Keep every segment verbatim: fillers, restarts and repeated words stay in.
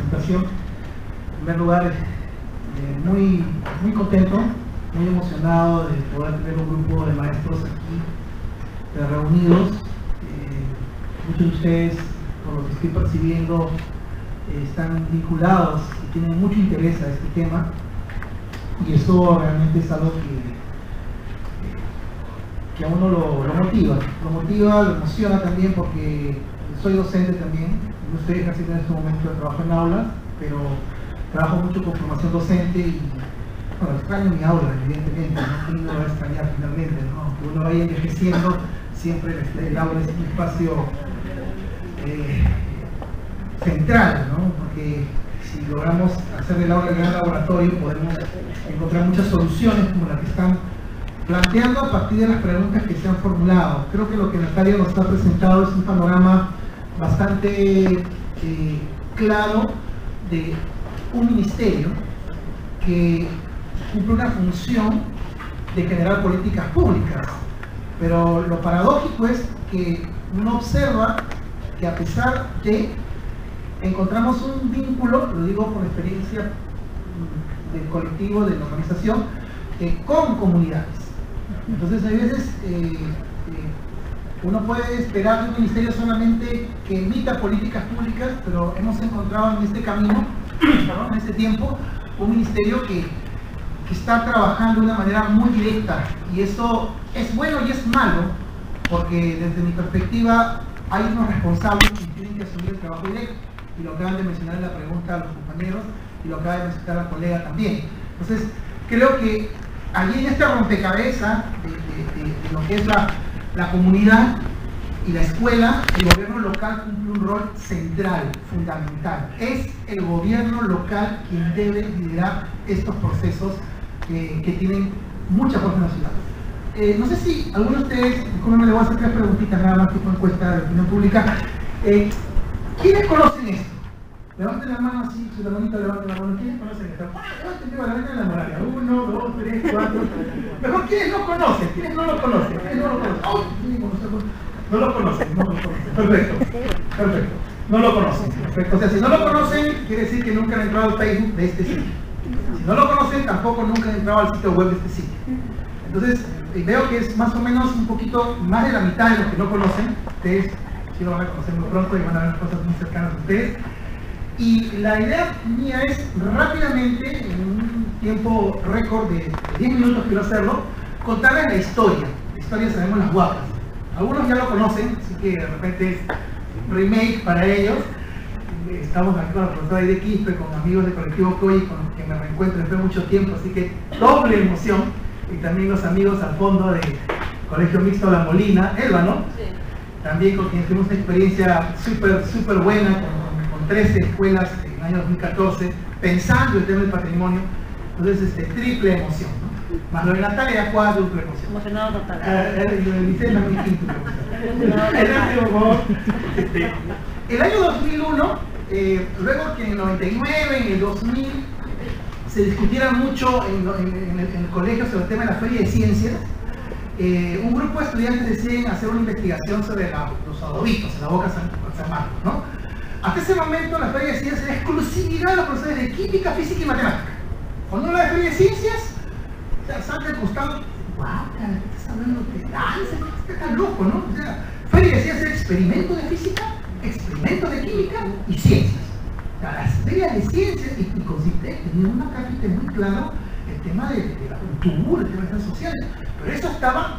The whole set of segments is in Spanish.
presentación. En primer lugar, eh, muy, muy contento, muy emocionado de poder tener un grupo de maestros aquí de reunidos. Eh, muchos de ustedes, por lo que estoy percibiendo, eh, están vinculados y tienen mucho interés a este tema, y eso realmente es algo que que a uno lo, lo motiva, lo motiva, lo emociona también, porque soy docente también. No estoy ejerciendo en este momento de trabajo en aulas, pero trabajo mucho con formación docente y, bueno, extraño mi aula, evidentemente, ¿no? ¿Quién no lo va a extrañar finalmente, ¿no? Que uno vaya envejeciendo, siempre el, el aula es un espacio eh, central, ¿no? Porque si logramos hacer del aula el gran laboratorio, podemos encontrar muchas soluciones como las que están planteando a partir de las preguntas que se han formulado. Creo que lo que Natalia nos ha presentado es un panorama bastante eh, claro de un ministerio que cumple una función de generar políticas públicas, pero lo paradójico es que uno observa que, a pesar de, encontramos un vínculo, lo digo por experiencia del colectivo, de la organización, eh, con comunidades. Entonces, hay veces eh, eh, uno puede esperar de un ministerio solamente que emita políticas públicas, pero hemos encontrado en este camino, perdón, en este tiempo, un ministerio que, que está trabajando de una manera muy directa, y eso es bueno y es malo, porque desde mi perspectiva hay unos responsables que tienen que asumir el trabajo directo, y lo acaban de mencionar en la pregunta a los compañeros, y lo acaba de mencionar la colega también. Entonces, creo que allí en este rompecabezas de, de, de, de lo que es la, la comunidad y la escuela, el gobierno local cumple un rol central, fundamental. Es el gobierno local quien debe liderar estos procesos eh, que tienen mucha fuerza en la ciudad. Eh, no sé si alguno de ustedes, como me le voy a hacer tres preguntitas nada más, tipo encuesta de opinión pública. Eh, ¿Quiénes conocen esto? Levanten la mano así, su hermanito levanten la mano. ¿Quiénes conocen esto? Levanten la mano en la muralla. Uno, dos, tres, cuatro. Mejor, ¿quiénes no conocen? ¿Quiénes no lo conocen? ¿Quiénes no lo conocen? ¡Oh! No lo conocen, no lo conocen. Perfecto, perfecto. No lo conocen, perfecto. O sea, si no lo conocen, quiere decir que nunca han entrado al Facebook de este sitio. Si no lo conocen, tampoco nunca han entrado al sitio web de este sitio. Entonces, veo que es más o menos un poquito más de la mitad de los que no conocen. Ustedes sí lo van a conocer muy pronto y van a ver cosas muy cercanas a ustedes. Y la idea mía es rápidamente, en un tiempo récord de diez minutos quiero hacerlo, contarles la historia. La historia sabemos las guapas. Algunos ya lo conocen, así que de repente es remake para ellos. Estamos aquí con la profesora de Quispe, con amigos del colectivo COI, con los que me reencuentro después de mucho tiempo, así que doble emoción. Y también los amigos al fondo del Colegio Mixto La Molina, Elba, ¿no? Sí. También con quienes tuvimos una experiencia súper, súper buena, con, con trece escuelas en el año dos mil catorce, pensando el tema del patrimonio. Entonces, este, triple emoción, ¿no? Más lo de Natalia, cuádruple emoción. Emocionado total. El liceo es muy quíntuple emoción. Este, el año dos mil uno, eh, luego que en el noventa y nueve, en el dos mil, se discutiera mucho en, en, en, el, en el colegio sobre el tema de la Feria de Ciencias, eh, un grupo de estudiantes deciden hacer una investigación sobre la, los adobitos en la boca San, San Marcos, ¿no? Hasta ese momento la Feria de Ciencias era exclusividad de los profesores de química, física y matemática. Cuando uno habla de Feria de Ciencias, o sea, salta al costado, guau, ¿qué estás hablando de danza? ¿Qué está tan loco, no? O sea, Feria de Ciencias es experimento de física, experimento de química y ciencias. O sea, las ferias de ciencias, y, y consiste en una cápita muy claro el tema de, de la cultura, el tema de las sociales, pero eso estaba.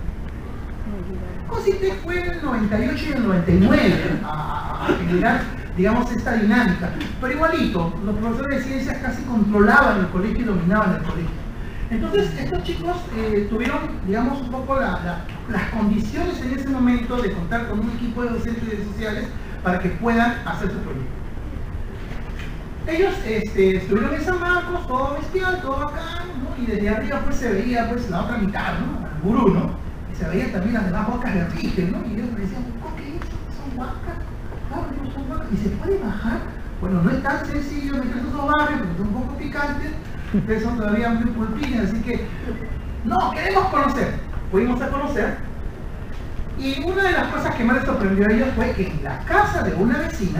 Consiste fue en el noventa y ocho y el noventa y nueve a, a generar, digamos, esta dinámica, pero igualito, los profesores de ciencias casi controlaban el colegio y dominaban el colegio. Entonces, estos chicos eh, tuvieron, digamos, un poco la, la, las condiciones en ese momento de contar con un equipo de docentes de sociales para que puedan hacer su proyecto. Ellos este, estuvieron en San Marcos, todo bestial, todo bacán, ¿no? Y desde arriba pues se veía pues la otra mitad, ¿no? El gurú, ¿no? Y se veían también las demás huacas de Rigen, ¿no? Y ellos me decían, ¿qué es? ¿Son huacas? Claro, no son huacas. ¿Y se puede bajar? Bueno, no es tan sencillo meter esos barrios, porque son un poco picantes, ustedes son todavía muy pulpines, así que no, queremos conocer. Fuimos a conocer, y una de las cosas que más les sorprendió a ellos fue que en la casa de una vecina,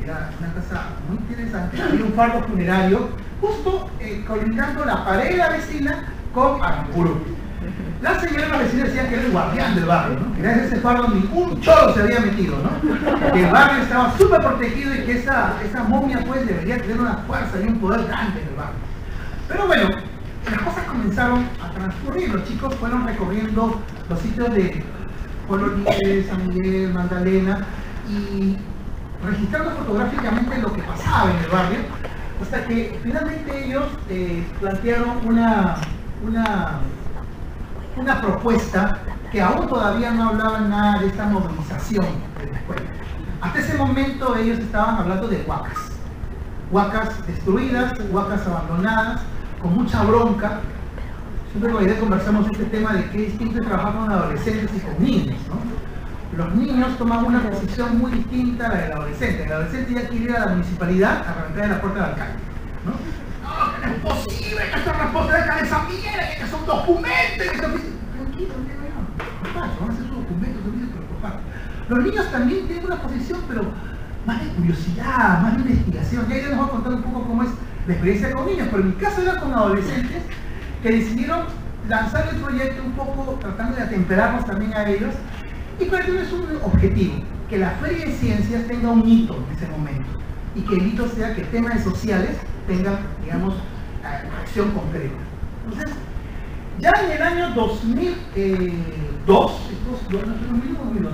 era una casa muy interesante, había un fardo funerario justo eh, colindando la pared de la vecina con Aramburu. La señora y la vecina decían que era el guardián del barrio, ¿no? Que gracias a ese fardo ningún cholo se había metido, ¿no? Que el barrio estaba súper protegido y que esa, esa momia pues debería tener una fuerza y un poder grande en el barrio. Pero bueno, las cosas comenzaron a transcurrir, los chicos fueron recorriendo los sitios de Colonial, San Miguel, Magdalena y registrando fotográficamente lo que pasaba en el barrio, hasta que finalmente ellos eh, plantearon una, una, una propuesta que aún todavía no hablaba nada de esta movilización de la escuela. Hasta ese momento ellos estaban hablando de huacas, huacas destruidas, huacas abandonadas, con mucha bronca. Siempre con la idea conversamos este tema de que es distinto trabajar con adolescentes y con niños, ¿no? Los niños toman una posición muy distinta a la del adolescente. El adolescente ya quiere ir a la municipalidad a reventar en la puerta del alcalde, ¿no? No, que no es posible, que esta respuesta de esa mierda, que son documentos, que son... Tranquilo, no, van a hacer sus documentos, pero los niños también tienen una posición, pero más de curiosidad, más de investigación. Ya les voy a contar un poco cómo es la experiencia con niños, pero en mi caso era con adolescentes que decidieron lanzar el proyecto un poco tratando de atemperarnos también a ellos, y para ellos es un objetivo, que la Feria de Ciencias tenga un hito en ese momento, y que el hito sea que temas sociales tengan, digamos, acción concreta. Entonces, ya en el año dos mil dos, ¿dos mil dos?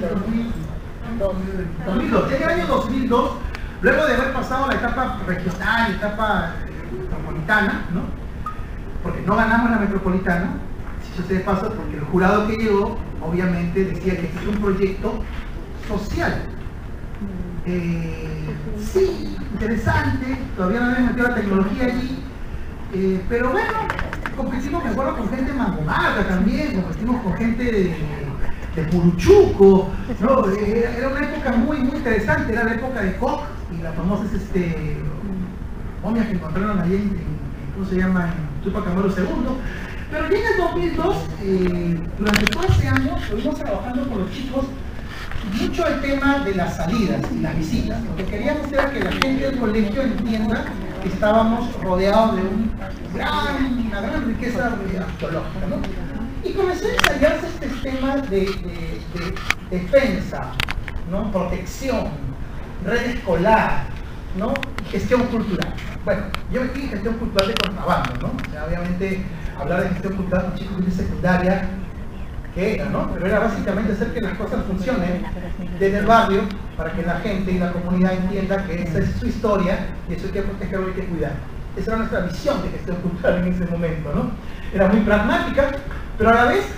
dos mil dos, ya en el año dos mil dos, luego de haber pasado la etapa regional, etapa metropolitana, ¿no? Porque no ganamos la metropolitana, si yo sé de paso, porque el jurado que llegó, obviamente, decía que este es un proyecto social. Eh, sí, interesante, todavía no habíamos metido la tecnología allí, eh, pero bueno, competimos, me acuerdo, con gente de Mangomarca también, competimos con gente de, de Puruchuco, ¿no? Era, era una época muy, muy interesante, era la época de Koch y las famosas este, momias que encontraron allí en, en, ¿cómo se llama?, en Tupac Amaru segundo. Pero ya en el dos mil dos, eh, durante todo ese año, estuvimos trabajando con los chicos mucho el tema de las salidas y las visitas. Lo que queríamos era que la gente del colegio entienda que estábamos rodeados de un gran, una gran riqueza arqueológica, ¿no? Y comenzó a ensayarse este tema de, de, de defensa, ¿no? Protección, red escolar, ¿no? Y gestión cultural. Bueno, yo me fui en gestión cultural de contrabando, ¿no? O sea, obviamente hablar de gestión cultural con chicos de secundaria, ¿qué era, no? Pero era básicamente hacer que las cosas funcionen desde el barrio para que la gente y la comunidad entienda que esa es su historia y eso hay que protegerlo y hay que cuidar. Esa era nuestra visión de gestión cultural en ese momento, ¿no? Era muy pragmática, pero a la vez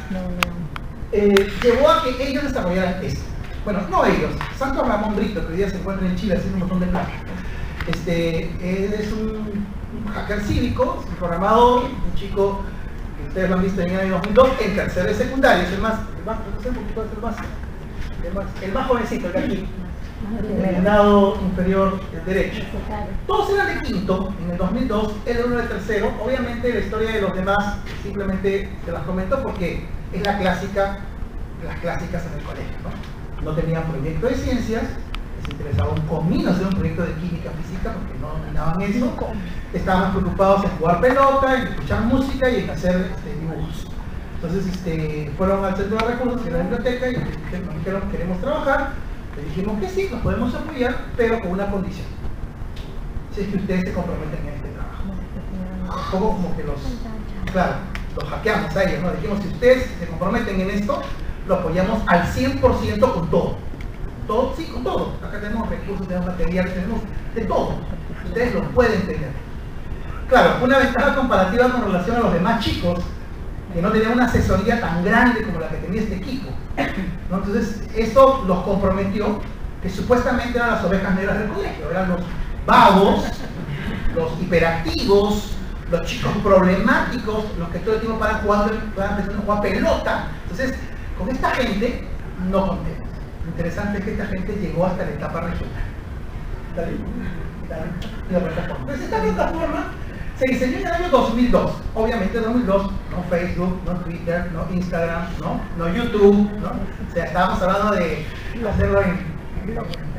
eh, llevó a que ellos desarrollaran esto. Bueno, no ellos, Santos Ramón Brito, que hoy día se encuentra en Chile haciendo un montón de plata. Este, él es un, un hacker cívico, un programador, un chico que ustedes lo han visto en el año dos mil dos, en tercero de secundaria, es el más, el más, no sé un poquito, es el más, el más, el más jovencito, el de aquí, en el lado inferior del derecho. Todos eran de quinto en el dos mil dos, él era uno de tercero. Obviamente la historia de los demás simplemente se las comento porque es la clásica, las clásicas en el colegio, ¿no? No tenían proyecto de ciencias, les interesaba un comino hacer un proyecto de química física porque no dominaban eso, estaban más preocupados en jugar pelota, en escuchar música y en hacer este, dibujos. Entonces este, fueron al centro de recursos, en la biblioteca, y nos dijeron queremos trabajar. Le dijimos que sí, nos podemos apoyar, pero con una condición: si es que ustedes se comprometen en este trabajo. Un poco como que los, claro, los hackeamos a ellos, ¿no? Dijimos, si ustedes se comprometen en esto, lo apoyamos al cien por ciento con todo. Todo, sí, con todo. Acá tenemos recursos, tenemos materiales, tenemos de todo. Ustedes lo pueden tener. Claro, una ventaja comparativa con relación a los demás chicos, que no tenían una asesoría tan grande como la que tenía este equipo, ¿no? Entonces, eso los comprometió, que supuestamente eran las ovejas negras del colegio, eran los vagos, los hiperactivos, los chicos problemáticos, los que todo el tiempo van jugando, van empezando a jugar pelota. Entonces, con esta gente no contemos. Lo interesante es que esta gente llegó hasta la etapa regional. Dale, dale, dale. Entonces, esta plataforma se diseñó en el año dos mil dos. Obviamente dos mil dos, no Facebook, no Twitter, no Instagram, no, no YouTube, ¿no? O sea, estábamos hablando de hacerlo en, en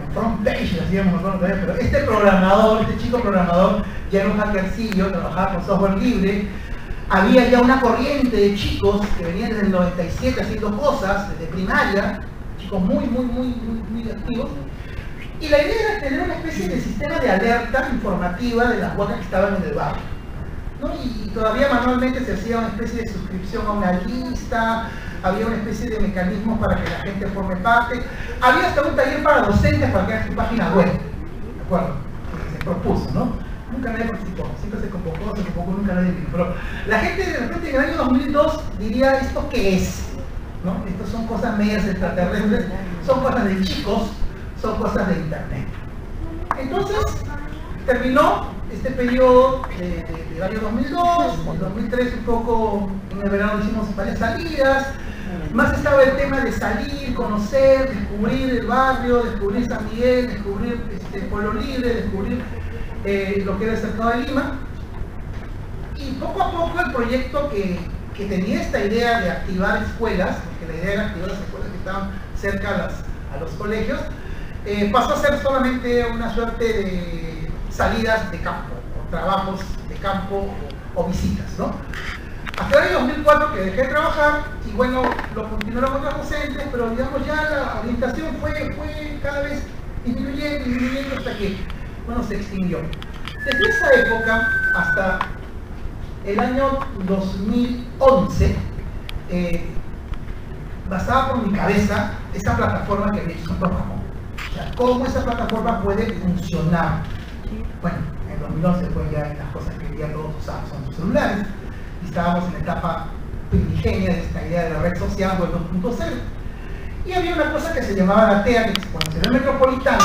front page, hacíamos nosotros también, pero este programador, este chico programador, ya era un hackercillo, trabajaba con software libre. Había ya una corriente de chicos que venían desde el noventa y siete haciendo cosas, desde primaria, chicos muy, muy, muy, muy, muy activos. Y la idea era tener una especie de sistema de alerta informativa de las huacas que estaban en el barrio, ¿no? Y, y todavía manualmente se hacía una especie de suscripción a una lista, había una especie de mecanismos para que la gente forme parte. Había hasta un taller para docentes para crear su página web, ¿de acuerdo? Que se propuso, ¿no? Nunca nadie participó, siempre se convocó, se convocó, nunca nadie vino. Pero la gente de repente en el año dos mil dos diría, ¿esto qué es? ¿No? Estas son cosas medias extraterrestres, son cosas de chicos, son cosas de internet. Entonces, terminó este periodo de, de, del año dos mil dos, en dos mil tres un poco, en el verano hicimos varias salidas, más estaba el tema de salir, conocer, descubrir el barrio, descubrir San Miguel, descubrir este, Pueblo Libre, descubrir eh, lo que era el cercado de Lima. Y poco a poco el proyecto que, que tenía esta idea de activar escuelas, porque la idea era activar las escuelas que estaban cerca a, las, a los colegios, eh, pasó a ser solamente una suerte de salidas de campo, o trabajos de campo o, o visitas, ¿no? Hasta el año dos mil cuatro que dejé de trabajar, y bueno, lo continuaron otros docentes, pero digamos ya la orientación fue, fue cada vez disminuyendo, disminuyendo hasta que, bueno, se extinguió. Desde esa época hasta el año dos mil once, eh, basaba por mi cabeza esa plataforma que Nexon programó. O sea, cómo esa plataforma puede funcionar. Bueno, en dos mil once fue ya las cosas que ya todos usamos en sus celulares, y estábamos en la etapa primigenia de esta idea de la red social web dos punto cero. Y había una cosa que se llamaba la T E A, que cuando salió el Metropolitano,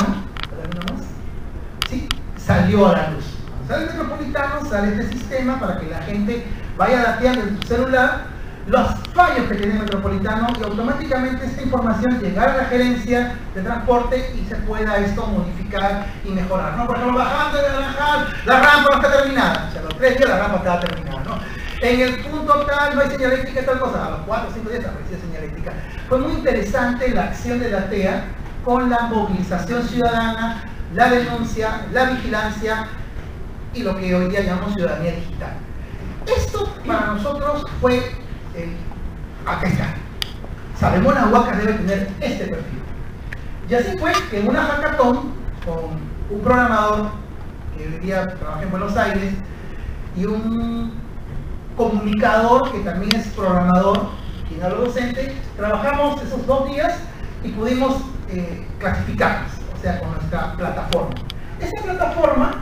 ¿sí?, salió a la luz. Cuando sale el Metropolitano, sale este sistema para que la gente vaya dateando en su celular los fallos que tiene el Metropolitano y automáticamente esta información llegar a la gerencia de transporte y se pueda esto modificar y mejorar, ¿no? Por ejemplo, bajando de Naranjal, la rampa no está terminada, o sea, a los tres días la rampa estaba terminada, ¿no? En el punto tal no hay señalética, tal cosa, a los cuatro o cinco días aparecía señalética. Fue muy interesante la acción de la T E A con la movilización ciudadana, la denuncia, la vigilancia y lo que hoy día llamamos ciudadanía digital. Esto para nosotros fue el, acá está. Sabemos las huacas debe tener este perfil. Y así fue que en una hackathon con un programador que hoy día trabaja en Buenos Aires y un comunicador que también es programador, quien era docente, trabajamos esos dos días y pudimos eh, clasificarnos, o sea, con nuestra plataforma. Esta plataforma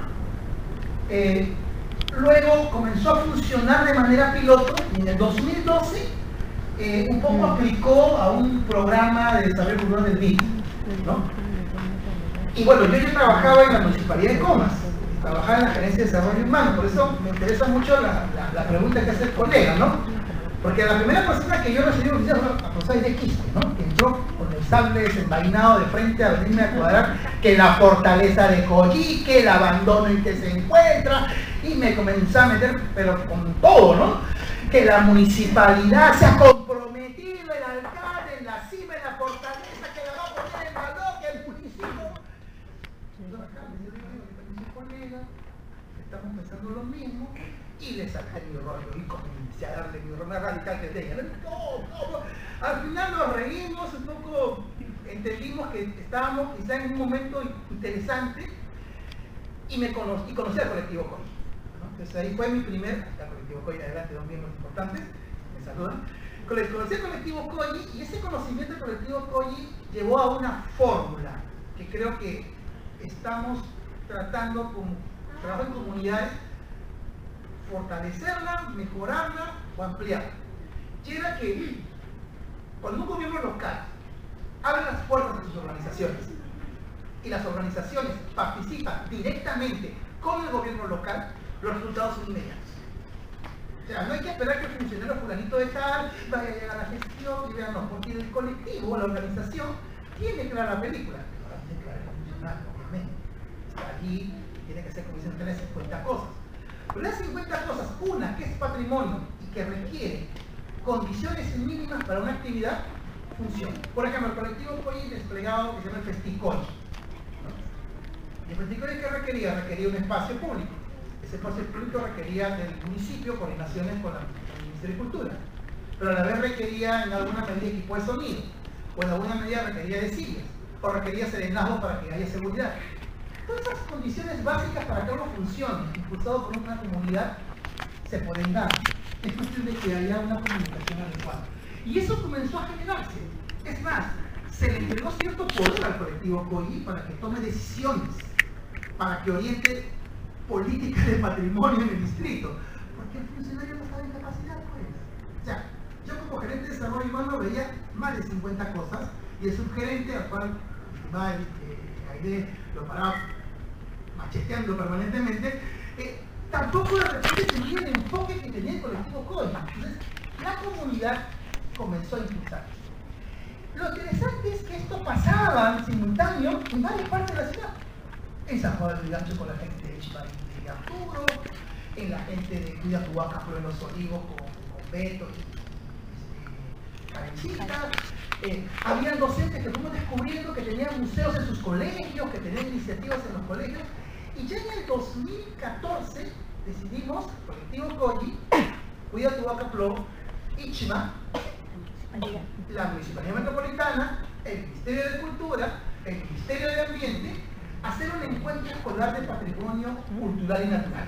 eh, luego comenzó a funcionar de manera piloto y en el dos mil doce eh, un poco aplicó a un programa de desarrollo cultural del B I D, ¿no? Y bueno, yo ya trabajaba en la Municipalidad de Comas, trabajaba en la Gerencia de Desarrollo Humano, por eso me interesa mucho la, la, la pregunta que hace el colega, ¿no? Porque la primera persona que yo recibí fue la profesora de Quispe, ¿no? Que entró con el sable desenvainado de frente a venirme a cuadrar que la fortaleza de Coyique, el abandono en que se encuentra, y me comenzó a meter, pero con todo, ¿no? Que la municipalidad se ha comprometido, el alcalde en la cima de la fortaleza, que la va a poner en valor, que el municipio... Entonces acá me digo, mi colega, estamos pensando lo mismo, y le saqué mi rollo y comencé a darle mi rollo radical que tenga. No, no, no. Al final nos reímos un poco, entendimos que estábamos quizá en un momento interesante y me conocí, y conocí al colectivo COI, ¿no? Entonces ahí fue mi primer, acá colectivo COI, adelante, dos miembros importantes, me saludan. Conocí al colectivo COI y ese conocimiento del colectivo COI llevó a una fórmula que creo que estamos tratando como trabajo en comunidades, fortalecerla, mejorarla o ampliarla. Y era que cuando un gobierno local abre las puertas de sus organizaciones y las organizaciones participan directamente con el gobierno local, los resultados son inmediatos. O sea, no hay que esperar que el funcionario fulanito de tal vaya a llegar a la gestión y vean, no, porque el colectivo o la organización tiene clara la película, pero ahora tiene clara el funcionario, obviamente. Está allí, tiene que ser, como dicen, tener cincuenta cosas. Pero las cincuenta cosas, una que es patrimonio y que requiere condiciones mínimas para una actividad, funciona. Por ejemplo, el colectivo COI desplegado que se llama el FestiCOI. ¿Y el Petit Coyi qué requería? Requería un espacio público. Ese espacio público requería del municipio coordinaciones con, la, con el Ministerio de Cultura, pero a la vez requería en alguna medida equipo de sonido, o en alguna medida requería de sillas, o requería serenazgo para que haya seguridad. Todas esas condiciones básicas para que algo funcione, impulsado por una comunidad, se pueden dar. Es cuestión de que haya una comunicación adecuada. Y eso comenzó a generarse. Es más, se le entregó cierto poder al colectivo Coyi para que tome decisiones, para que oriente políticas de patrimonio en el distrito. Porque el funcionario no estaba en capacidad, pues. O sea, yo como gerente de desarrollo humano veía más de cincuenta cosas, y el subgerente, al cual va eh, Aide lo paraba macheteando permanentemente, eh, tampoco de repente tenía el enfoque que tenía el colectivo Coyi. Entonces, la comunidad comenzó a impulsar. Lo interesante es que esto pasaba simultáneo en varias partes de la ciudad. En San Juan del Gancho con la gente de Chimarí y Arturo, en la gente de Cuida tu Vaca, en Los Olivos con, con Beto y este, Karencita. Eh, habían docentes que fuimos descubriendo que tenían museos en sus colegios, que tenían iniciativas en los colegios, y ya en el dos mil catorce decidimos, colectivo Coyi, Cuida tu Vaca, Ichima, la Municipalidad Metropolitana, el Ministerio de Cultura, el Ministerio de Ambiente, hacer un encuentro escolar de patrimonio cultural y natural.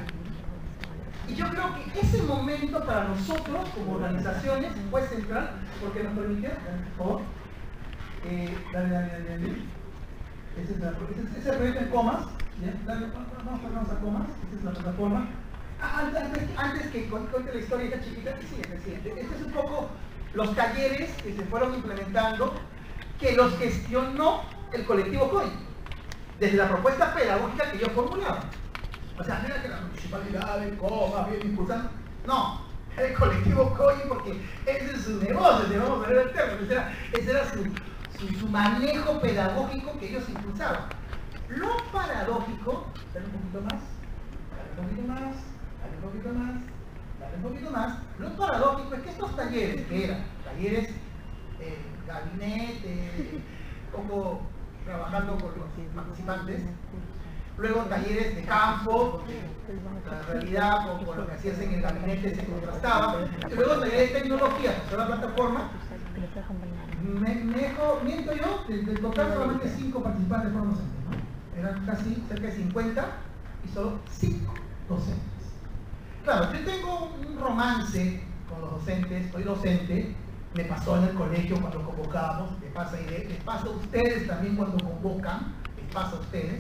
Y yo creo que ese momento para nosotros como organizaciones fue central porque nos permitió, por favor, eh, dale, dale, dale, dale. Ese es, la, ese, ese proyecto en Comas, ¿ya? Dale, vamos, vamos a Comas, esa es la plataforma. Ah, antes, antes que cuente la historia esta chiquita, sí, presidente, este es un poco los talleres que se fueron implementando, que los gestionó el colectivo Coyi, desde la propuesta pedagógica que yo formulaba. O sea, no era que la municipalidad de Comas viene impulsando, no, era el colectivo Coyi porque ese es su negocio, si vamos a ver el término, ese era, ese era su, su, su manejo pedagógico que ellos impulsaban. Lo paradójico, dale un poquito más, dale un poquito más, dale un poquito más, dale un poquito más. Lo paradójico es que estos talleres, que eran talleres, eh, gabinete, un poco trabajando con los participantes, luego talleres de campo, la realidad con, con lo que hacías en el gabinete se contrastaba, y luego talleres de tecnología, con la plataforma. Me, me dejo, miento yo, del, del total solamente cinco participantes fueron docentes, ¿no? Eran casi cerca de cincuenta y solo cinco docentes. Claro, yo tengo un romance con los docentes, soy docente, me pasó en el colegio cuando convocábamos, les pasa, les pasa a ustedes también cuando convocan, les pasa a ustedes,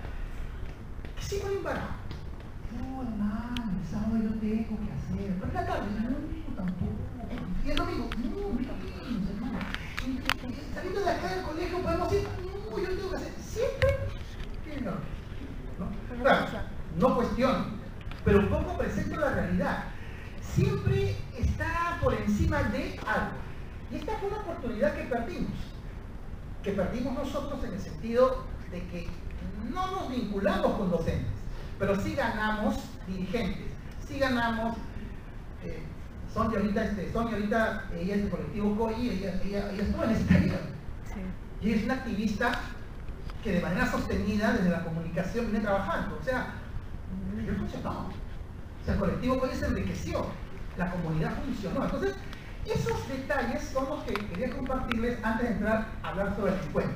que sigo embarrado. No, hermano, el sábado yo tengo que hacer, pero en la tarde, no, no, tampoco. Y es lo mismo, no, mira, hermano, saliendo de acá del colegio podemos ir, no, yo tengo que hacer, siempre tiene que ¿no? Claro, no cuestiono, pero un poco presento la realidad. Siempre está por encima de algo. Y esta fue una oportunidad que perdimos. Que perdimos nosotros en el sentido de que no nos vinculamos con docentes, pero sí ganamos dirigentes, sí ganamos... Eh, Sonia ahorita, este, Sonia ahorita, ella es del colectivo Coyi, ella, ella, ella estuvo en ese taller. Sí. Y es una activista que de manera sostenida desde la comunicación viene trabajando. O sea, yo funcionó. O sea, el colectivo Coyi se enriqueció, la comunidad funcionó. Entonces, esos detalles son los que quería compartirles antes de entrar a hablar sobre el encuentro.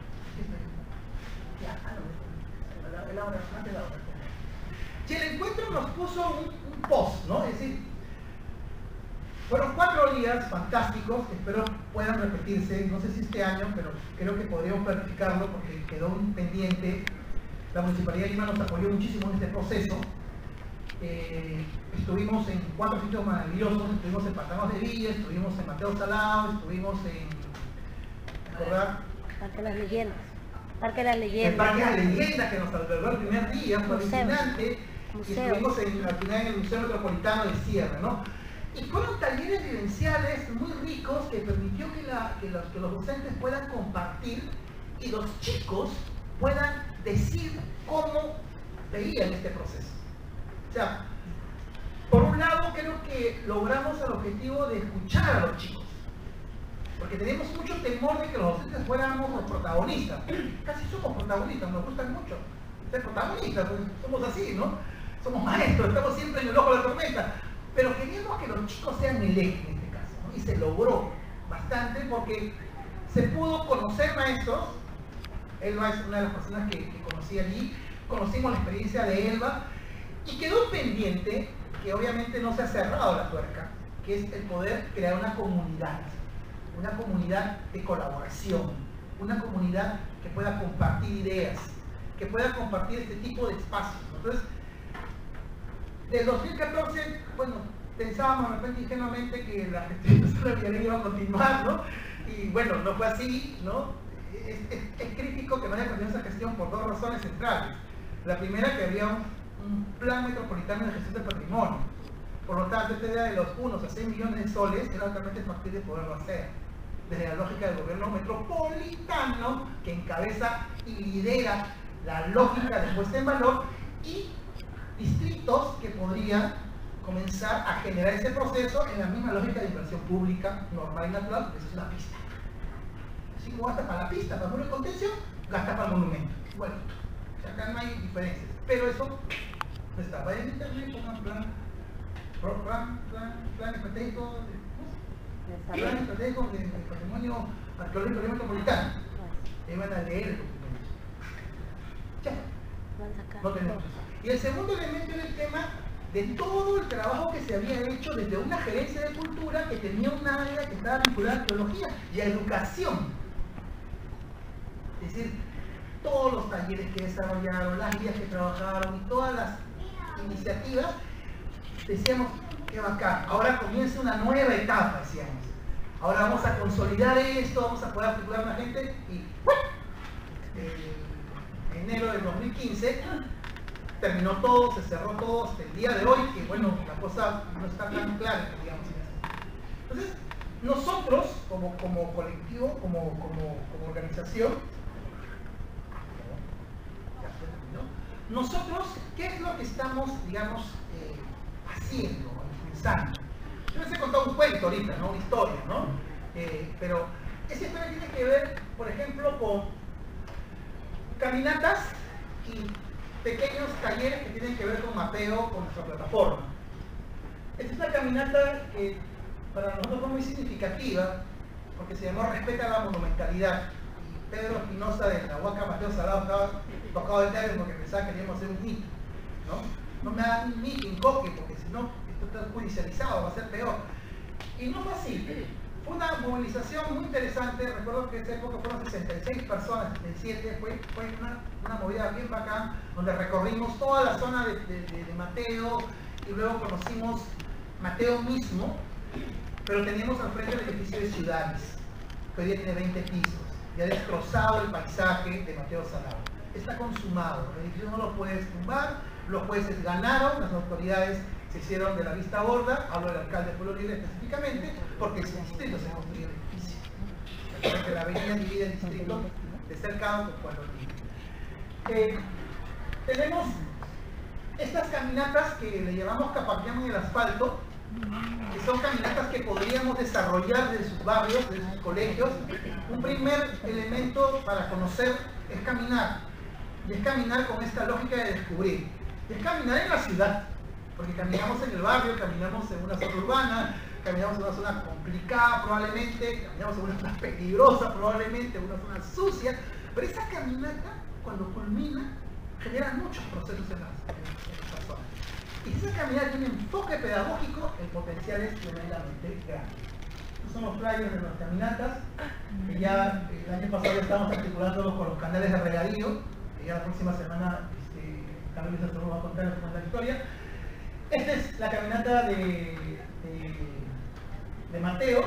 Si el encuentro nos puso un, un post, ¿no? Es decir, fueron cuatro días fantásticos, espero puedan repetirse, no sé si este año, pero creo que podríamos planificarlo porque quedó un pendiente. La Municipalidad de Lima nos apoyó muchísimo en este proceso. Eh, estuvimos en cuatro sitios maravillosos, estuvimos en Pantanos de Villa, estuvimos en Mateo Salado, estuvimos en... ¿recordar? Parque de las Leyendas. Parque de las Leyendas. El Parque de las Leyendas que nos albergó el primer día, fue alucinante. Y estuvimos en, al final en el Museo Metropolitano de Sierra, ¿no? Y fueron talleres vivenciales muy ricos que permitió que, la, que, los, que los docentes puedan compartir y los chicos puedan decir cómo veían este proceso. O sea, por un lado creo que logramos el objetivo de escuchar a los chicos, porque tenemos mucho temor de que los docentes fuéramos los protagonistas. Casi somos protagonistas, nos gustan mucho. O ser protagonistas, pues somos así, ¿no? Somos maestros, estamos siempre en el ojo de la tormenta, pero queríamos que los chicos sean el eje en este caso, ¿no? Y se logró bastante porque se pudo conocer maestros. Elba es una de las personas que, que conocí allí, conocimos la experiencia de Elba y quedó pendiente, que obviamente no se ha cerrado la tuerca, que es el poder crear una comunidad, una comunidad de colaboración, una comunidad que pueda compartir ideas, que pueda compartir este tipo de espacios. Entonces, del dos mil catorce, bueno, pensábamos de repente ingenuamente que la gestión de la iba a continuar, ¿no? Y bueno, no fue así, ¿no? Es, es, es crítico que no haya continuado esa gestión por dos razones centrales. La primera, que había un, un plan metropolitano de gestión del patrimonio. Por lo tanto, esta idea de los unos a seis millones de soles era altamente factible poderlo hacer. Desde la lógica del gobierno metropolitano, que encabeza y lidera la lógica de puesta en valor, y distritos que podrían comenzar a generar ese proceso en la misma lógica de inversión pública normal y natural, que es una pista. Así como gasta para la pista, para el contención, gasta para el monumento. Bueno, o sea, acá no hay diferencias. Pero eso no está. Vaya en internet, pongan plan, plan, plan, plan estratégico, de, plan estratégico de, de patrimonio arqueológico metropolitano. Ahí van a leer el documento. Ya. No tenemos eso. Y el segundo elemento era el tema de todo el trabajo que se había hecho desde una gerencia de cultura que tenía un área que estaba vinculada a arqueología y a educación. Es decir, todos los talleres que desarrollaron, las guías que trabajaron y todas las iniciativas, decíamos, qué bacán, ahora comienza una nueva etapa, decíamos. Ahora vamos a consolidar esto, vamos a poder articular a la gente y en enero del dos mil quince terminó todo, se cerró todo hasta el día de hoy, que bueno, la cosa no está tan clara, digamos. Entonces, nosotros, como, como colectivo, como, como, como organización, nosotros, ¿qué es lo que estamos, digamos, eh, haciendo, impulsando? Yo les he contado un cuento ahorita, ¿no? Una historia, ¿no? Eh, pero esa historia tiene que ver, por ejemplo, con caminatas y pequeños talleres que tienen que ver con mapeo, con nuestra plataforma. Esta es una caminata que para nosotros fue muy significativa porque se llamó Respeta la Monumentalidad. Y Pedro Espinosa de la Huaca Mateo Salado estaba tocado de nervios porque pensaba que queríamos hacer un mito, ¿no? No me hagan un meeting, coque, porque si no, esto está judicializado, va a ser peor. Y no fue así. Fue una movilización muy interesante. Recuerdo que en esa época fueron sesenta y seis personas, sesenta y siete, fue, fue una, una movida bien bacán, donde recorrimos toda la zona de, de, de, de Mateo, y luego conocimos Mateo mismo, pero teníamos al frente el edificio de Ciudades, que hoy día tiene veinte pisos, y ha destrozado el paisaje de Mateo Salado. Está consumado, el edificio no lo puedes tumbar, los jueces ganaron, las autoridades se hicieron de la vista gorda, hablo del alcalde de Pueblo Libre específicamente, porque en su distrito se construye el edificio. Recuerden que la avenida divide el distrito de Cercado con Pueblo Libre. Eh, tenemos estas caminatas que le llamamos Capaquiamo en el asfalto, que son caminatas que podríamos desarrollar desde sus barrios, desde sus colegios. Un primer elemento para conocer es caminar, y es caminar con esta lógica de descubrir, y es caminar en la ciudad. Porque caminamos en el barrio, caminamos en una zona urbana, caminamos en una zona complicada probablemente, caminamos en una zona peligrosa probablemente, en una zona sucia, pero esa caminata, cuando culmina, genera muchos procesos en las, en las personas. Y si esa caminata tiene un enfoque pedagógico, el potencial es tremendamente grande. Estos son los flyers de las caminatas, que ya el año pasado estamos articulándolos con los canales de regadío, que ya la próxima semana este, Carlos se nos va a contar cómo es la historia. Esta es la caminata de, de, de Mateo,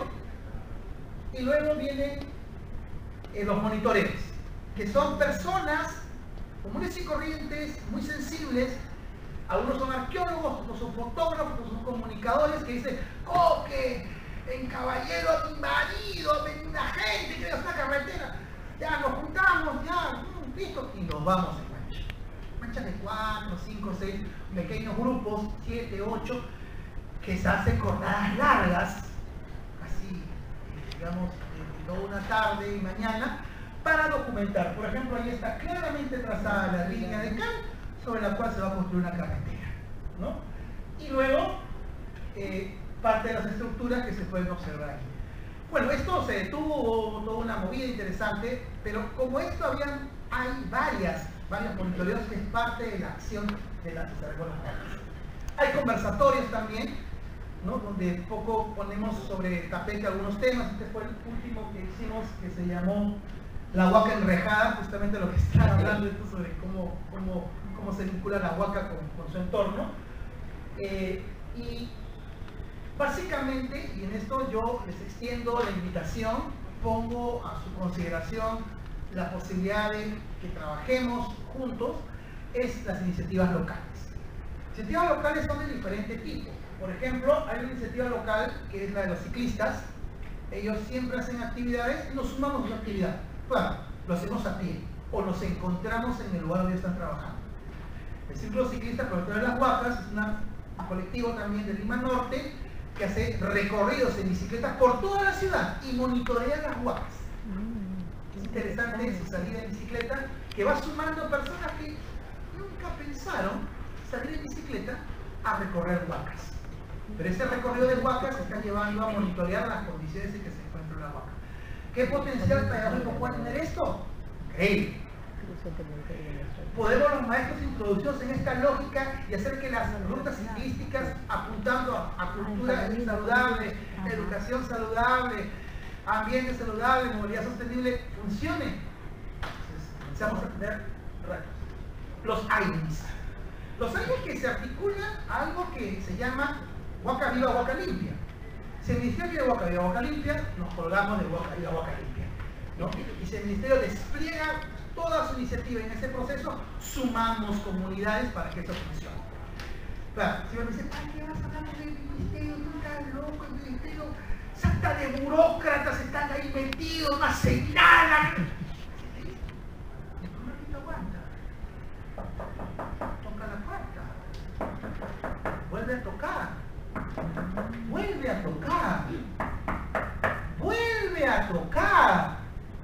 y luego vienen eh, los monitores, que son personas comunes y corrientes, muy sensibles. Algunos son arqueólogos, otros son fotógrafos, otros son comunicadores que dicen, ¡Coque! En Caballero han invadido, ven una gente que hace una carretera, ya nos juntamos, ya, listo, y nos vamos en mancha. Manchas de cuatro, cinco, seis pequeños grupos, siete, ocho, que se hacen jornadas largas, así, digamos, de toda una tarde y mañana, para documentar. Por ejemplo, ahí está claramente trazada la línea de cal sobre la cual se va a construir una carretera, ¿no? Y luego, eh, parte de las estructuras que se pueden observar aquí. Bueno, esto se detuvo, toda una movida interesante, pero como esto habían, hay varias, varios monitoreos que es parte de la acción de la que se recuerda. Hay conversatorios también, ¿no? Donde poco ponemos sobre el tapete algunos temas. Este fue el último que hicimos, que se llamó La Huaca Enrejada, justamente lo que están hablando esto sobre cómo, cómo, cómo se vincula la huaca con, con su entorno. Eh, y básicamente, y en esto yo les extiendo la invitación, pongo a su consideración la posibilidad de que trabajemos juntos, es las iniciativas locales. Iniciativas locales son de diferente tipo. Por ejemplo, hay una iniciativa local que es la de los ciclistas. Ellos siempre hacen actividades y nos sumamos a una actividad. Claro, lo hacemos a pie o nos encontramos en el lugar donde están trabajando. El Círculo Ciclista Protector de las Huacas es una, un colectivo también de Lima Norte que hace recorridos en bicicleta por toda la ciudad y monitorea las huacas. Es interesante su salida en bicicleta, que va sumando personas que nunca pensaron salir en bicicleta a recorrer huacas. Pero ese recorrido de huacas se está llevando a monitorear las condiciones en que se encuentra la huaca. ¿Qué potencial pedagógico puede tener esto? Increíble. Podemos los maestros introducirnos en esta lógica y hacer que las rutas ciclísticas apuntando a, a cultura saludable, educación saludable, ambiente saludable, movilidad sostenible, funcionen. Entonces, comenzamos a tener retos. Los A I Ns. Los A I Ns que se articulan a algo que se llama Huaca Viva, Huaca Limpia. Si el Ministerio de Huaca Viva, Huaca Limpia, nos colgamos de Huaca Viva, Huaca Limpia, ¿no? Y si el Ministerio despliega toda su iniciativa en ese proceso, sumamos comunidades para que esto funcione. Claro, si uno dice, ¿para qué vas a hablar del Ministerio? Nunca es loco, el Ministerio, santa de burócratas están ahí metidos, no hacen nada. Un ratito aguanta. Toca la puerta. Vuelve a tocar. Vuelve a tocar. Vuelve a tocar.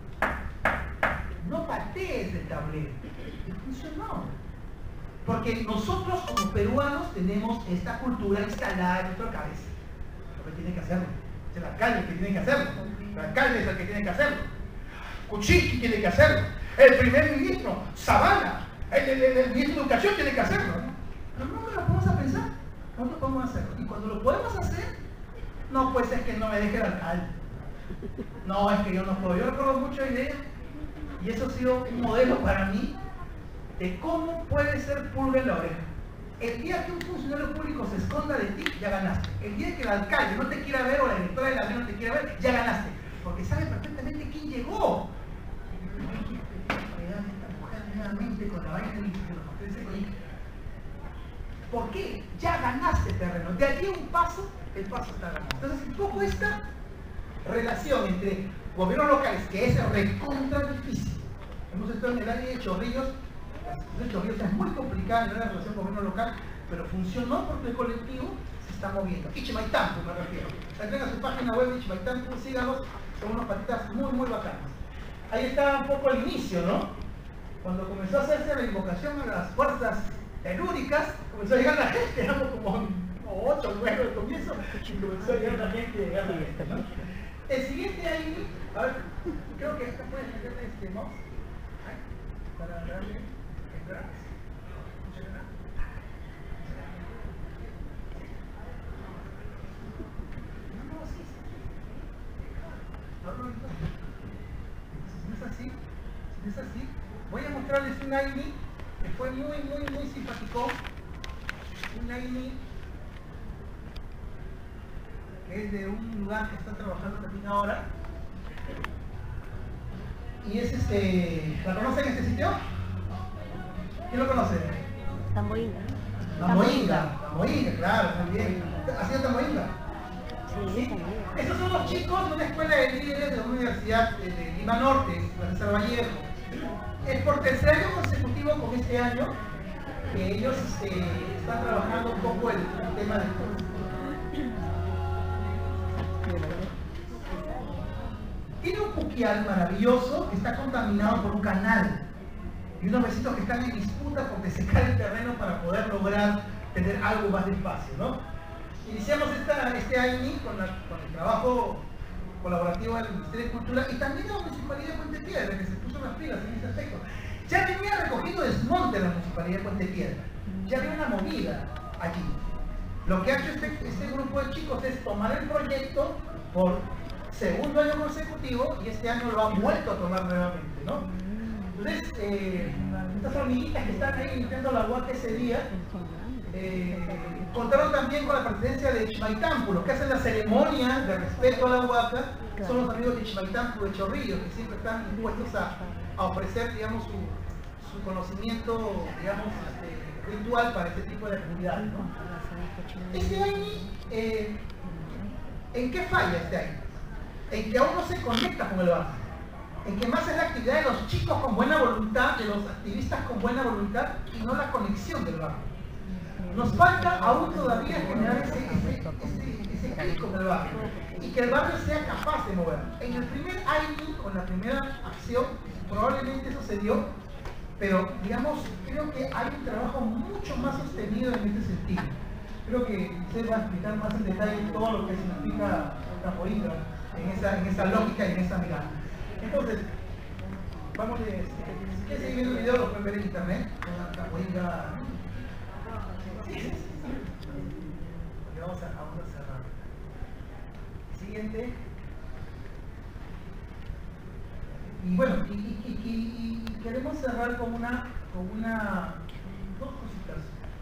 No patees el tablero. Y funcionó. Porque nosotros como peruanos tenemos esta cultura instalada en nuestra cabeza. Lo que tiene que hacerlo. Es el alcalde el que tiene que hacerlo. El alcalde es el que tiene que hacerlo. Kuczynski tiene que hacerlo. El primer ministro, Zavala, el, el, el, el ministro de Educación tiene que hacerlo. Pero no lo podemos a pensar. Nosotros podemos hacerlo. Y cuando lo podemos hacer, no, pues es que no me deje el alcalde. No, es que yo no puedo. Yo recuerdo mucho ideas. Y eso ha sido un modelo para mí de cómo puede ser pulga en la oreja. El día que un funcionario público se esconda de ti, ya ganaste. El día que el alcalde no te quiera ver o la directora de la ley no te quiera ver, ya ganaste. Porque sabe perfectamente quién llegó. Esta mujer nuevamente con la vaina de los papeles económicos. ¿Por qué? Ya ganaste terreno. De allí un paso, el paso está ganado. Entonces, un poco esta relación entre gobiernos locales, que es recontra difícil. Hemos estado en el área de Chorrillos. La situación de Chorrillos es muy complicada en la relación gobierno local, pero funcionó porque el colectivo se está moviendo. Ichimaitán, me refiero. Entren a su página web de Ichimaitán, síganos, son unos patitas muy, muy bacanas. Ahí está un poco el inicio, ¿no? Cuando comenzó a hacerse la invocación a las fuerzas telúricas, comenzó a llegar la gente, éramos como ocho o nueve al comienzo, y comenzó a llegar la gente, llegar la gente, ¿no? El siguiente ahí, a ver, creo que acá pueden meterle este mouse, ¿eh? Para darle entrar. ¿Funcionará? No, no, sí, sí. No, no, no. Si no es así, si no es así, voy a mostrarles un A I N I que fue muy, muy, muy simpático. Un A I N I que es de un lugar que está trabajando también ahora. Y es este... ¿La conocen este sitio? ¿Quién lo conoce? Tamboinga. Tamboinga, Tamboinga, claro, muy bien. ¿Ha sido Tamboinga? Sí, también. Estos son los chicos de una escuela de líderes de la Universidad de, de Lima Norte, la de Vallejo. Es por tercer año consecutivo con este año que ellos este, están trabajando un poco el, el tema del... Tiene un parroquial maravilloso que está contaminado por un canal. Y unos vecinos que están en disputa por desecar el terreno para poder lograr tener algo más de espacio, ¿no? Iniciamos esta, este año con, la, con el trabajo colaborativo del Ministerio de Cultura y también de la Municipalidad de Puente Piedra, que se puso las pilas en ese aspecto. Ya venía recogido desmonte la Municipalidad de Puente Piedra, ya había una movida allí. Lo que ha hecho este, este grupo de chicos es tomar el proyecto por segundo año consecutivo y este año lo han vuelto a tomar nuevamente, ¿no? Entonces, eh, estas hormiguitas que están ahí limpiando la huaca ese día, eh, contaron también con la presidencia de Chimaitán, los que hacen la ceremonia de respeto a la huaca, son los amigos de Chimaitán de Chorrillos, que siempre están dispuestos a, a ofrecer, digamos, su, su conocimiento, digamos, este, ritual para este tipo de actividades, ¿no? Este año, eh, ¿en qué falla este año? En que aún no se conecta con el barrio. En que más es la actividad de los chicos con buena voluntad, de los activistas con buena voluntad y no la conexión del barrio. Nos falta aún todavía generar ese, ese, ese, ese clic con el barrio y que el barrio sea capaz de mover. En el primer año, con la primera acción, probablemente eso se dio, pero digamos, creo que hay un trabajo mucho más sostenido en este sentido. Creo que usted va a explicar más en detalle todo lo que significa capoeira en esa, en esa lógica y en esa mirada. Entonces, vamos a ver, si quieren seguir viendo el video lo pueden ver en internet, con la capoeira. Sí, sí, sí. Vamos a, vamos a cerrar. Siguiente. Y bueno, y, y, y, y queremos cerrar con una, con una, dos cositas.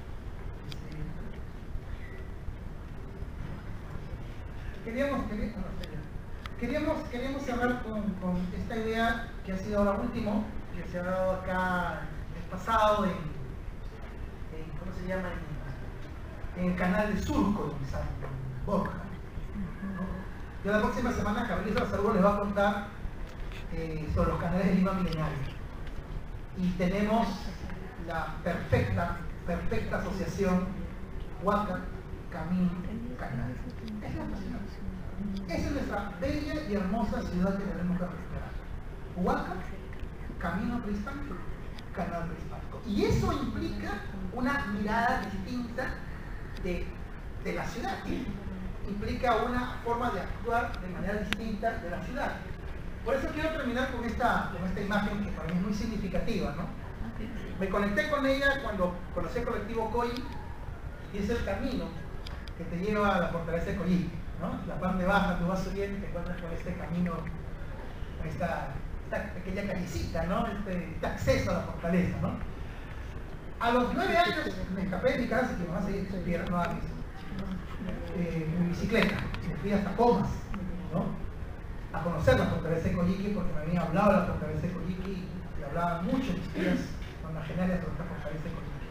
Queríamos, queríamos, queríamos, queríamos cerrar con, con esta idea que ha sido ahora último, que se ha dado acá el pasado en, en ¿cómo se llama? En, en el canal de Surco, en San Borja. ¿No? Yo la próxima semana Gabriel Salazar les va a contar eh, sobre los canales de Lima milenario. Y tenemos la perfecta, perfecta asociación Huaca, Camino, Canal. Es la pasión. Esa es nuestra bella y hermosa ciudad que tenemos que recuperar. Huaca, Camino Prehispánico, Canal Prehispánico. Y eso implica una mirada distinta de, de la ciudad. Implica una forma de actuar de manera distinta de la ciudad. Por eso quiero terminar con esta, con esta imagen que para mí es muy significativa, ¿no? Me conecté con ella cuando conocí el colectivo Coyi y es el camino que te lleva a la fortaleza de Coyi, ¿no? La parte baja, tú vas subiendo y te encuentras con este camino, con esta, esta pequeña callecita, ¿no? Este, este acceso a la fortaleza, ¿no? A los nueve años me escapé de mi casa y que me va a seguir supiera, no a mis, eh, mi bicicleta, me fui hasta Comas, ¿no? A conocer la fortaleza de Coyiqui porque me habían hablado de la fortaleza de Coyiqui y hablaban mucho mis tías nonagenarias sobre esta fortaleza de Coyiqui.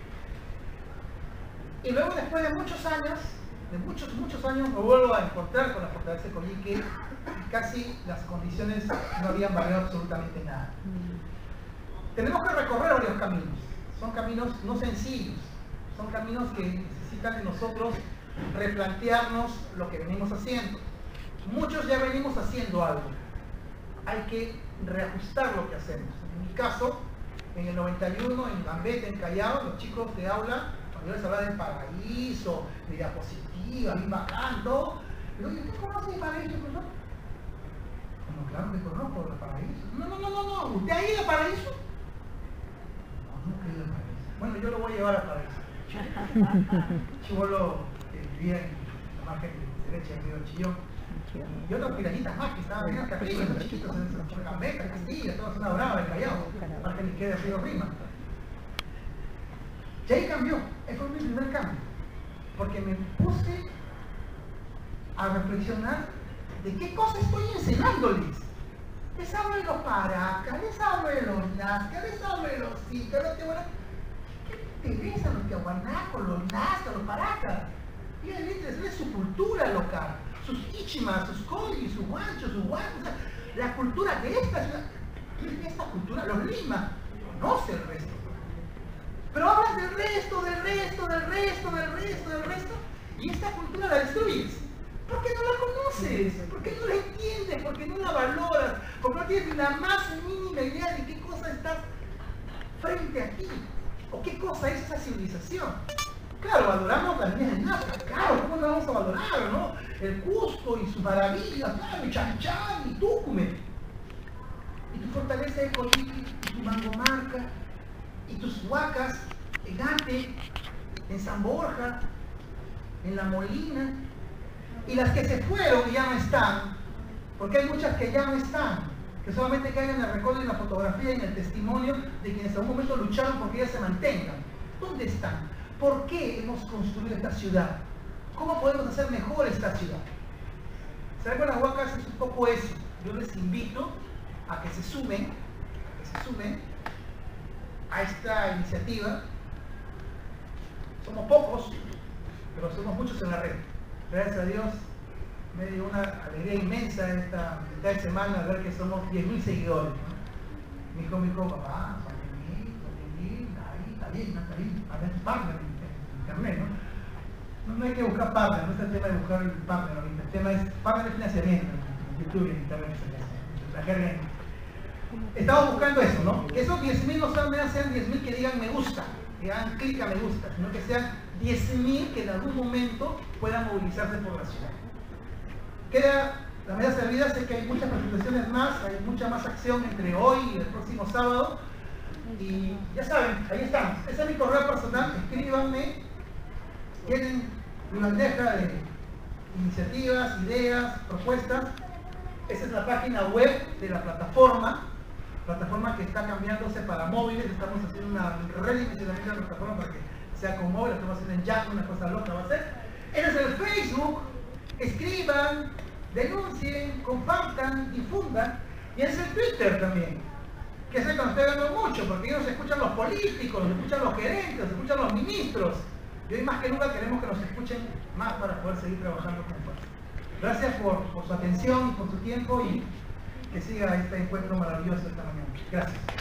Y luego, después de muchos años, de muchos, muchos años, me vuelvo a encontrar con la fortaleza de Coyiqui y casi las condiciones no habían variado absolutamente nada. Tenemos que recorrer varios caminos. Son caminos no sencillos, son caminos que necesitan de nosotros replantearnos lo que venimos haciendo. Muchos ya venimos haciendo algo. Hay que reajustar lo que hacemos. En mi caso, en el noventa y uno, en Gambetta, en Callao, los chicos de aula, cuando yo les hablaba del paraíso, de diapositiva, bien bacán, todo. Pero yo, ¿qué conoce el paraíso, profesor? Como claro que conozco el paraíso. No, no, no, no, no. ¿Usted ha ido al paraíso? No, nunca he ido al paraíso. Bueno, yo lo voy a llevar al paraíso. Chivolo que vivía en la margen derecha del río Chillón. Y otros piranitas más que estaban en Castillo, los chiquitos en Gambetta, Castilla, toda zona brava de Callao, margen izquierda del río Rima. Y ahí cambió, ese fue mi primer cambio, porque me puse a reflexionar de qué cosas estoy enseñándoles. Les hablo de los paracas, les hablo de los nazcas, les hablo de los cicas, los tiburones. ¿Qué te interesan los tiahuanacos, los nazcas, los paracas? Y a mí es su cultura local, sus ichimas, sus colis, sus guanchos, sus guanchos, o sea, la cultura de esta ciudad. Esta cultura, los Lima, conoce el resto. Pero hablas del resto, del resto, del resto, del resto, del resto, y esta cultura la destruyes. ¿Por qué no la conoces? ¿Por qué no la entiendes? ¿Por qué no la valoras? porque no tienes la más mínima idea de qué cosa está frente a ti, o qué cosa es esa civilización. Claro, valoramos las líneas de Nazca, claro, ¿cómo no vamos a valorar, no? El Cusco y sus maravillas, claro, y Chalchán y Tucumán. Y tu fortaleza de Colipri, y tu Mangomarca, y tus huacas en Ate, en San Borja, en La Molina, y las que se fueron y ya no están, porque hay muchas que ya no están, que solamente caen en el recuerdo y en la fotografía y en el testimonio de quienes en algún momento lucharon porque ellas se mantengan. ¿Dónde están? ¿Por qué hemos construido esta ciudad? ¿Cómo podemos hacer mejor esta ciudad? ¿Saben? Con las huacas es un poco eso. Yo les invito a que se sumen, a que se sumen a esta iniciativa. Somos pocos, pero somos muchos en la red. Gracias a Dios, me dio una alegría inmensa esta mitad de semana ver que somos diez mil seguidores, ¿no? Mi hijo me dijo, papá, son diez mil, son diez mil, ahí, está bien, está bien, a ver, partner en internet, ¿no? ¿no? No hay que buscar partner, no es el tema de buscar el partner ahorita, el tema es partner de financiamiento, en YouTube y en internet, la jerga. Estamos buscando eso, ¿no? Que esos diez mil no solamente sean diez mil que digan me gusta, que hagan clic a me gusta, sino que sean diez mil que en algún momento puedan movilizarse por la ciudad. Queda la media servida, sé que hay muchas presentaciones más, hay mucha más acción entre hoy y el próximo sábado. Y ya saben, ahí estamos. Ese es mi correo personal, escríbanme. Tienen mi bandeja de iniciativas, ideas, propuestas. Esa es la página web de la plataforma. Plataforma que está cambiándose para móviles. Estamos haciendo una redimensionamiento de la plataforma para que sea con móvil. Estamos haciendo en Jack, una cosa loca va a ser. Ese es el Facebook. Escriban, denuncien, compartan, difundan. Y ese es el Twitter también, que es el que nos está dando mucho, porque ellos escuchan los políticos, los escuchan los gerentes, los escuchan los ministros. Y hoy más que nunca queremos que nos escuchen más para poder seguir trabajando con fuerza. Gracias por, por su atención y por su tiempo, y que siga este encuentro maravilloso esta mañana. Gracias.